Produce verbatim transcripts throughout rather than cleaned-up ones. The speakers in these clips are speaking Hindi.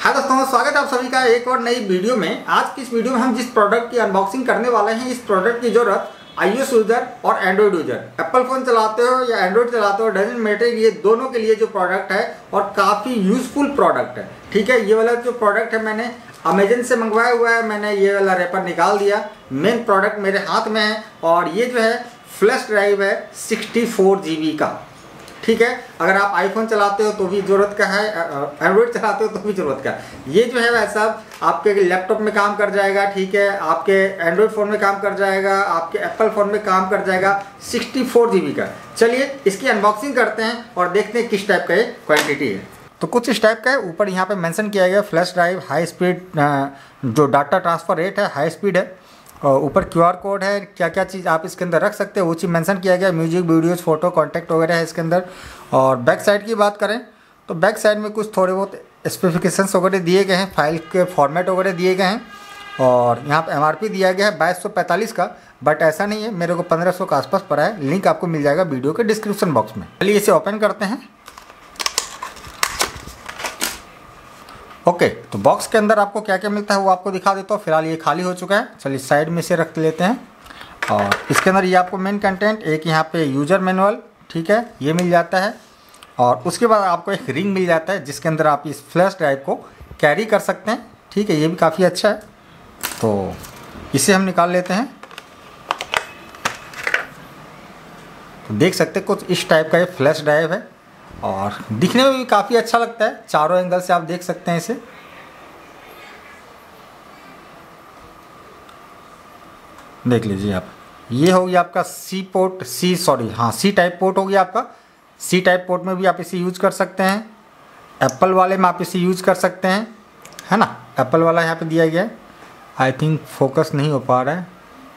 हाय दोस्तों, स्वागत है आप सभी का एक और नई वीडियो में। आज की इस वीडियो में हम जिस प्रोडक्ट की अनबॉक्सिंग करने वाले हैं, इस प्रोडक्ट की जरूरत आईओएस यूजर और एंड्रॉइड यूजर, एप्पल फोन चलाते हो या एंड्रॉइड चलाते हो, डजंट मैटर, ये दोनों के लिए जो प्रोडक्ट है और काफ़ी यूजफुल प्रोडक्ट है। ठीक है, ये वाला जो प्रोडक्ट है मैंने अमेजन से मंगवाया हुआ है। मैंने ये वाला रैपर निकाल दिया, मेन प्रोडक्ट मेरे हाथ में है और ये जो है फ्लैश ड्राइव है सिक्सटी फोर जी बी का। ठीक है, अगर आप आईफोन चलाते हो तो भी ज़रूरत का है, एंड्रॉइड चलाते हो तो भी ज़रूरत का है। ये जो है वैसा आपके लैपटॉप में काम कर जाएगा, ठीक है, आपके एंड्रॉइड फ़ोन में काम कर जाएगा, आपके एप्पल फ़ोन में काम कर जाएगा, सिक्सटी फोर जी बी का। चलिए इसकी अनबॉक्सिंग करते हैं और देखते हैं किस टाइप का ये क्वांटिटी है। तो कुछ इस टाइप का है। ऊपर यहाँ पे मेंशन किया गया फ्लैश ड्राइव हाई स्पीड, जो डाटा ट्रांसफ़र रेट है हाई स्पीड है, और ऊपर क्यूआर कोड है, क्या क्या चीज़ आप इसके अंदर रख सकते हैं वो चीज़ मेंशन किया गया। म्यूजिक, वीडियोस, फोटो, कॉन्टैक्ट वगैरह है इसके अंदर। और बैक साइड की बात करें तो बैक साइड में कुछ थोड़े बहुत स्पेसिफिकेशंस वगैरह दिए गए हैं, फाइल के फॉर्मेट वगैरह दिए गए हैं। और यहाँ पर एमआरपी दिया गया है बाईस सौ पैंतालीस का, बट ऐसा नहीं है, मेरे को पंद्रह सौ के आसपास पड़ा है। लिंक आपको मिल जाएगा वीडियो के डिस्क्रिप्शन बॉक्स में। चलिए इसे ओपन करते हैं। ओके okay, तो बॉक्स के अंदर आपको क्या क्या मिलता है वो आपको दिखा देता हूँ। फिलहाल ये खाली हो चुका है, चलिए साइड में से रख लेते हैं। और इसके अंदर ये आपको मेन कंटेंट, एक यहाँ पे यूज़र मैनुअल, ठीक है, ये मिल जाता है। और उसके बाद आपको एक रिंग मिल जाता है जिसके अंदर आप इस फ्लैश ड्राइव को कैरी कर सकते हैं। ठीक है, ये भी काफ़ी अच्छा है। तो इसे हम निकाल लेते हैं। तो देख सकते हैं कुछ इस टाइप का ये फ्लैश ड्राइव है और दिखने में भी काफ़ी अच्छा लगता है। चारों एंगल से आप देख सकते हैं इसे। देख लीजिए आप, ये हो गया आपका सी पोर्ट, सी सॉरी हाँ सी टाइप पोर्ट हो गया आपका। सी टाइप पोर्ट में भी आप इसे यूज कर सकते हैं। एप्पल वाले में आप इसे यूज कर सकते हैं, है ना। एप्पल वाला यहाँ पे दिया गया है। आई थिंक फोकस नहीं हो पा रहा है।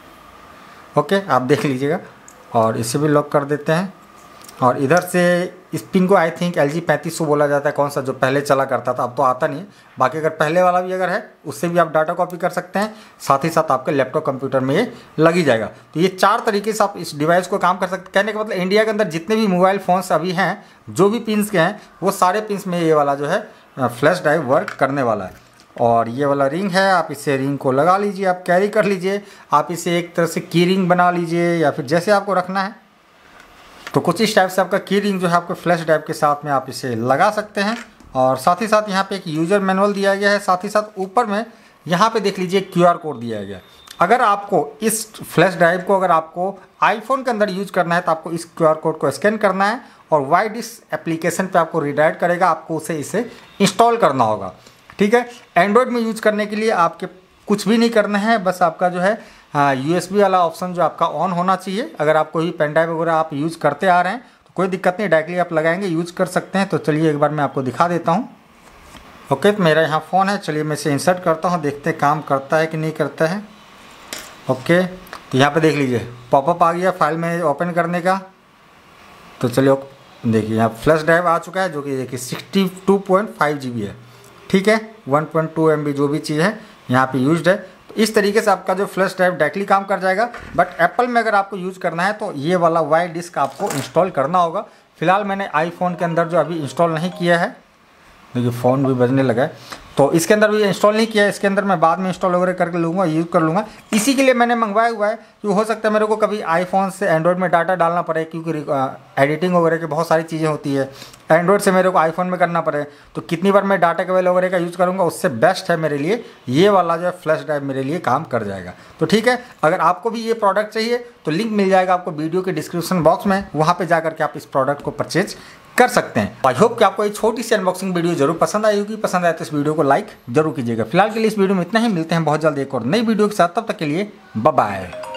ओके, आप देख लीजिएगा। और इसे भी लॉक कर देते हैं। और इधर से इस पिन को आई थिंक एल जी पैंतीस सौ बोला जाता है, कौन सा जो पहले चला करता था, अब तो आता नहीं है। बाकी अगर पहले वाला भी अगर है उससे भी आप डाटा कॉपी कर सकते हैं। साथ ही साथ आपके लैपटॉप कंप्यूटर में ये लग ही जाएगा। तो ये चार तरीके से आप इस डिवाइस को काम कर सकते हैं। कहने का मतलब इंडिया के अंदर जितने भी मोबाइल फ़ोन्स अभी हैं, जो भी पिन्स के हैं, वो सारे पिन्स में ये वाला जो है फ्लैश ड्राइव वर्क करने वाला है। और ये वाला रिंग है, आप इसे रिंग को लगा लीजिए, आप कैरी कर लीजिए। आप इसे एक तरह से की रिंग बना लीजिए या फिर जैसे आपको रखना है। तो कुछ इस टाइप से आपका की रिंग जो है आपके फ्लैश ड्राइव के साथ में आप इसे लगा सकते हैं। और साथ ही साथ यहाँ पे एक यूज़र मैनुअल दिया गया है। साथ ही साथ ऊपर में यहाँ पे देख लीजिए क्यूआर कोड दिया गया है। अगर आपको इस फ्लैश ड्राइव को अगर आपको आईफोन के अंदर यूज करना है तो आपको इस क्यूआर कोड को स्कैन करना है और वाई डिस एप्लीकेशन पे आपको रिडायरेक्ट करेगा। आपको उसे इसे इंस्टॉल करना होगा। ठीक है, एंड्रॉयड में यूज करने के लिए आपके कुछ भी नहीं करना है, बस आपका जो है हाँ यूएसबी वाला ऑप्शन जो आपका ऑन होना चाहिए। अगर आप कोई पेन ड्राइव वगैरह आप यूज़ करते आ रहे हैं तो कोई दिक्कत नहीं, डायरेक्टली आप लगाएंगे यूज़ कर सकते हैं। तो चलिए एक बार मैं आपको दिखा देता हूँ। ओके, तो मेरा यहाँ फ़ोन है, चलिए मैं इसे इंसर्ट करता हूँ, देखते हैं काम करता है कि नहीं करता है। ओके, तो यहाँ पे देख लीजिए पॉपअप आ गया फाइल में ओपन करने का। तो चलिए देखिए यहाँ फ्लैश ड्राइव आ चुका है जो कि देखिए sixty two point five G B है। ठीक है, one point two M B जो भी चीज़ है यहाँ पे यूज्ड है। तो इस तरीके से आपका जो फ्लैश ड्राइव डायरेक्टली काम कर जाएगा। बट एप्पल में अगर आपको यूज़ करना है तो ये वाला वाई डिस्क आपको इंस्टॉल करना होगा। फिलहाल मैंने आईफोन के अंदर जो अभी इंस्टॉल नहीं किया है, देखिए फ़ोन भी बजने लगा है, तो इसके अंदर भी इंस्टॉल नहीं किया है। इसके अंदर मैं बाद में इंस्टॉल वगैरह करके लूँगा, यूज़ कर लूँगा। इसी के लिए मैंने मंगवाया हुआ है कि हो सकता है मेरे को कभी आईफोन से एंड्रॉयड में डाटा डालना पड़े, क्योंकि एडिटिंग वगैरह की बहुत सारी चीज़ें होती है। एंड्रॉयड से मेरे को आईफोन में करना पड़े तो कितनी बार मैं डाटा केबल वगैरह का यूज़ करूँगा, उससे बेस्ट है मेरे लिए ये वाला जो है फ्लैश ड्राइव मेरे लिए काम कर जाएगा। तो ठीक है, अगर आपको भी ये प्रोडक्ट चाहिए तो लिंक मिल जाएगा आपको वीडियो के डिस्क्रिप्शन बॉक्स में, वहाँ पर जा करके आप इस प्रोडक्ट को परचेज कर सकते हैं। आई होप कि आपको ये छोटी सी अनबॉक्सिंग वीडियो जरूर पसंद आई होगी। पसंद आए तो इस वीडियो को लाइक जरूर कीजिएगा। फिलहाल के लिए इस वीडियो में इतना ही, मिलते हैं बहुत जल्द एक और नई वीडियो के साथ। तब तक के लिए बाय बाय।